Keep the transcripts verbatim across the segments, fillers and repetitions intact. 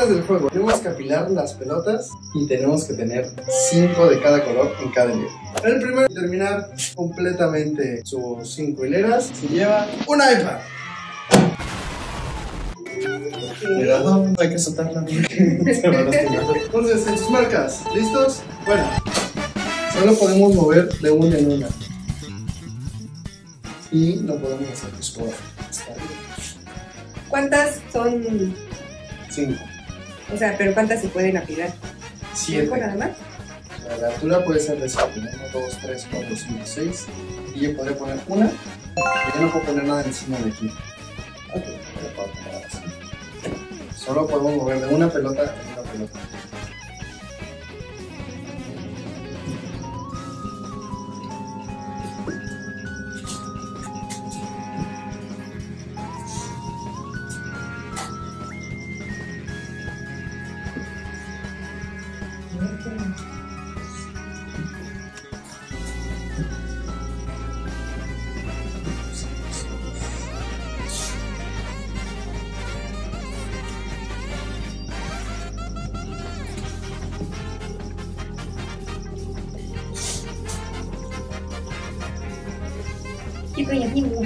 reglas del juego. Tenemos que apilar las pelotas y tenemos que tener cinco de cada color en cada nivel. El primero, terminar completamente sus cinco hileras, se lleva un iPad. Mira, no, hay que soltarla. Entonces, en sus marcas, ¿listos? Bueno, solo podemos mover de una en una. Y no podemos hacer scroll. ¿Cuántas son? Cinco. O sea, ¿pero cuántas se pueden apilar? Siete. ¿Cinco nada más? O sea, la altura puede ser de siete. uno, dos, tres, cuatro, cinco, seis. Y yo podría poner una. Y yo no puedo poner nada encima de aquí. Ok, yo puedo poner así. Solo podemos mover de una pelota en una pelota. Chico y amigo.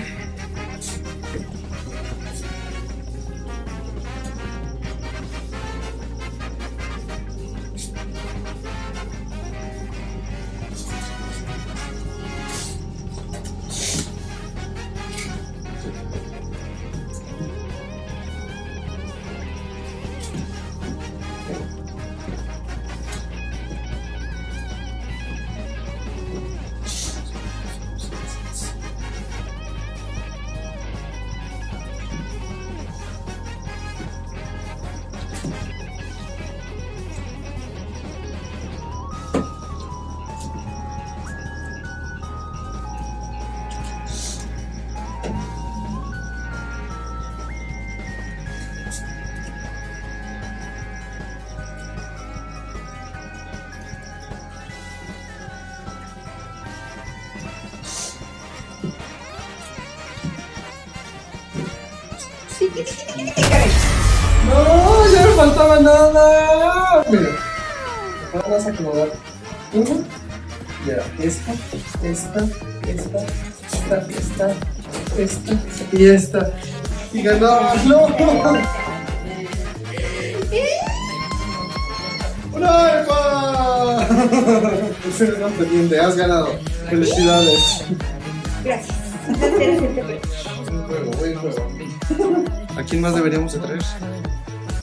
No, ya me faltaba nada. Mira, vamos a acomodar uno. Ya, esta, esta, esta, esta, esta, esta y esta. Y ganó. No. ¡Una iPad! No pendiente, has ganado. Felicidades. Gracias. Buen juego, buen juego. ¿A quién más deberíamos de traer?